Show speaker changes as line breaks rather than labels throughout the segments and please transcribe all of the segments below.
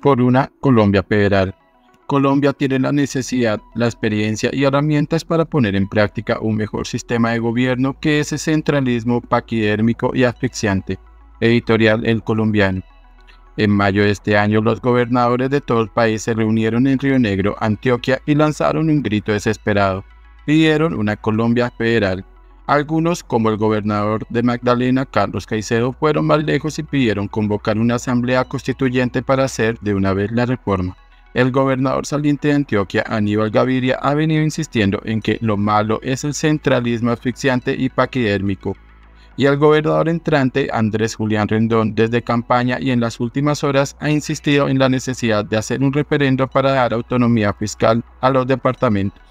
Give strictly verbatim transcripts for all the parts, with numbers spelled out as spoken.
por una Colombia federal. Colombia tiene la necesidad, la experiencia y herramientas para poner en práctica un mejor sistema de gobierno que ese centralismo paquidérmico y asfixiante. Editorial El Colombiano. En mayo de este año, los gobernadores de todo el país se reunieron en Río Negro, Antioquia, y lanzaron un grito desesperado. Pidieron una Colombia federal. Algunos, como el gobernador de Magdalena, Carlos Caicedo, fueron más lejos y pidieron convocar una asamblea constituyente para hacer de una vez la reforma. El gobernador saliente de Antioquia, Aníbal Gaviria, ha venido insistiendo en que lo malo es el centralismo asfixiante y paquidérmico. Y el gobernador entrante, Andrés Julián Rendón, desde campaña y en las últimas horas ha insistido en la necesidad de hacer un referendo para dar autonomía fiscal a los departamentos.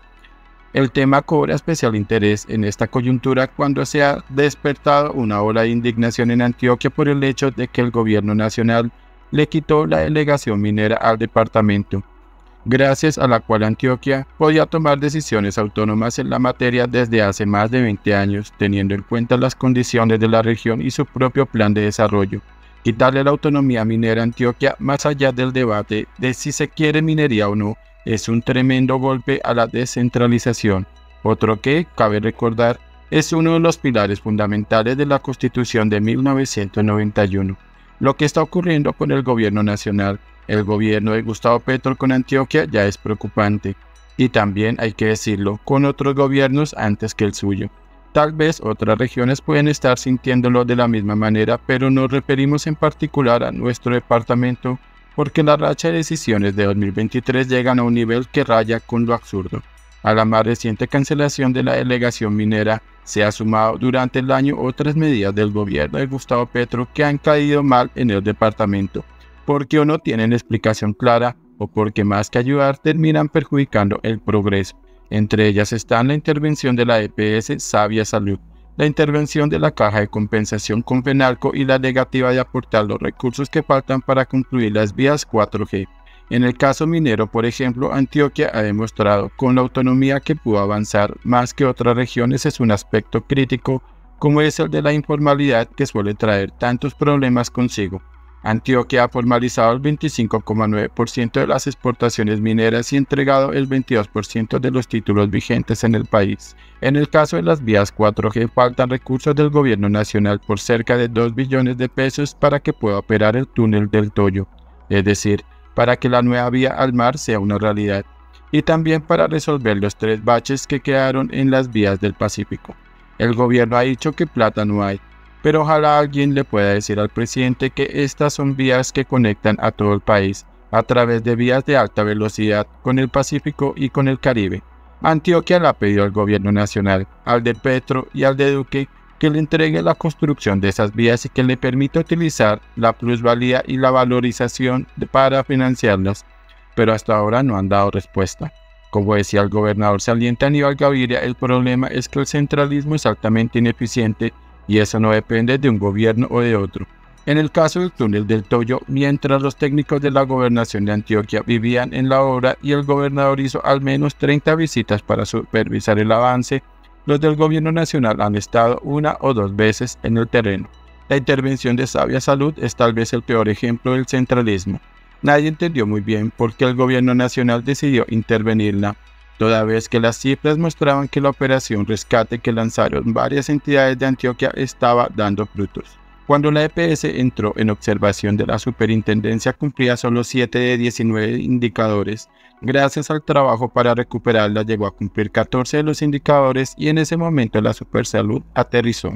El tema cobra especial interés en esta coyuntura cuando se ha despertado una ola de indignación en Antioquia por el hecho de que el gobierno nacional le quitó la delegación minera al departamento, gracias a la cual Antioquia podía tomar decisiones autónomas en la materia desde hace más de veinte años, teniendo en cuenta las condiciones de la región y su propio plan de desarrollo. Quitarle la autonomía minera a Antioquia, más allá del debate de si se quiere minería o no, es un tremendo golpe a la descentralización, otro que, cabe recordar, es uno de los pilares fundamentales de la Constitución de mil novecientos noventa y uno. Lo que está ocurriendo con el gobierno nacional, el gobierno de Gustavo Petro con Antioquia, ya es preocupante. Y también, hay que decirlo, con otros gobiernos antes que el suyo. Tal vez otras regiones pueden estar sintiéndolo de la misma manera, pero nos referimos en particular a nuestro departamento, porque la racha de decisiones de dos mil veintitrés llegan a un nivel que raya con lo absurdo. A la más reciente cancelación de la delegación minera se ha sumado durante el año otras medidas del gobierno de Gustavo Petro que han caído mal en el departamento, porque o no tienen explicación clara o porque más que ayudar terminan perjudicando el progreso. Entre ellas están la intervención de la E P S Sabia Salud, la intervención de la Caja de Compensación con Fenalco y la negativa de aportar los recursos que faltan para concluir las vías cuatro G. En el caso minero, por ejemplo, Antioquia ha demostrado con la autonomía que pudo avanzar más que otras regiones es un aspecto crítico, como es el de la informalidad que suele traer tantos problemas consigo. Antioquia ha formalizado el veinticinco coma nueve por ciento de las exportaciones mineras y entregado el veintidós por ciento de los títulos vigentes en el país. En el caso de las vías cuatro G faltan recursos del gobierno nacional por cerca de dos billones de pesos para que pueda operar el túnel del Toyo, es decir, para que la nueva vía al mar sea una realidad, y también para resolver los tres baches que quedaron en las vías del Pacífico. El gobierno ha dicho que plata no hay, pero ojalá alguien le pueda decir al presidente que estas son vías que conectan a todo el país, a través de vías de alta velocidad con el Pacífico y con el Caribe. Antioquia le ha pedido al gobierno nacional, al de Petro y al de Duque, que le entregue la construcción de esas vías y que le permita utilizar la plusvalía y la valorización de, para financiarlas, pero hasta ahora no han dado respuesta. Como decía el gobernador saliente Aníbal Gaviria, el problema es que el centralismo es altamente ineficiente y eso no depende de un gobierno o de otro. En el caso del túnel del Toyo, mientras los técnicos de la gobernación de Antioquia vivían en la obra y el gobernador hizo al menos treinta visitas para supervisar el avance, los del gobierno nacional han estado una o dos veces en el terreno. La intervención de Sabia Salud es tal vez el peor ejemplo del centralismo. Nadie entendió muy bien por qué el gobierno nacional decidió intervenirla, toda vez que las cifras mostraban que la operación rescate que lanzaron varias entidades de Antioquia estaba dando frutos. Cuando la E P S entró en observación de la superintendencia cumplía solo siete de diecinueve indicadores. Gracias al trabajo para recuperarla llegó a cumplir catorce de los indicadores y en ese momento la Supersalud aterrizó.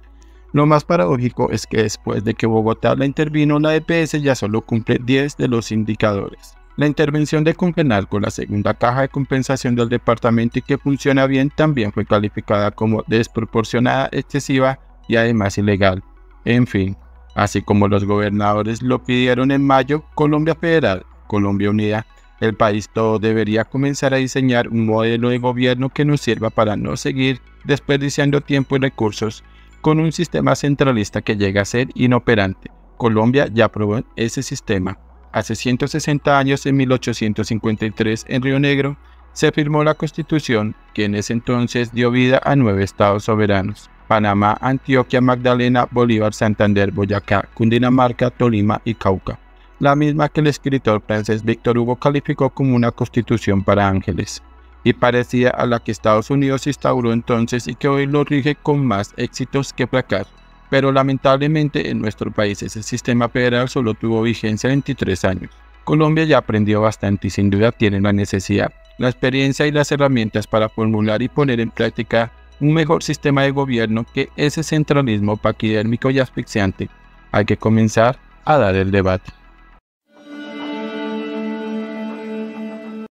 Lo más paradójico es que después de que Bogotá la intervino, la E P S ya solo cumple diez de los indicadores. La intervención de Confenalco, la segunda caja de compensación del departamento y que funciona bien, también fue calificada como desproporcionada, excesiva y además ilegal. En fin, así como los gobernadores lo pidieron en mayo, Colombia Federal, Colombia Unida, el país todo debería comenzar a diseñar un modelo de gobierno que nos sirva para no seguir desperdiciando tiempo y recursos con un sistema centralista que llega a ser inoperante. Colombia ya probó ese sistema. Hace ciento sesenta años, en mil ochocientos cincuenta y tres, en Río Negro, se firmó la Constitución que en ese entonces dio vida a nueve estados soberanos: Panamá, Antioquia, Magdalena, Bolívar, Santander, Boyacá, Cundinamarca, Tolima y Cauca. la misma que el escritor francés Victor Hugo calificó como una constitución para ángeles, y parecida a la que Estados Unidos instauró entonces y que hoy lo rige con más éxitos que fracasos. Pero lamentablemente en nuestro país ese sistema federal solo tuvo vigencia veintitrés años. Colombia ya aprendió bastante y sin duda tiene la necesidad, la experiencia y las herramientas para formular y poner en práctica un mejor sistema de gobierno que ese centralismo paquidérmico y asfixiante. Hay que comenzar a dar el debate.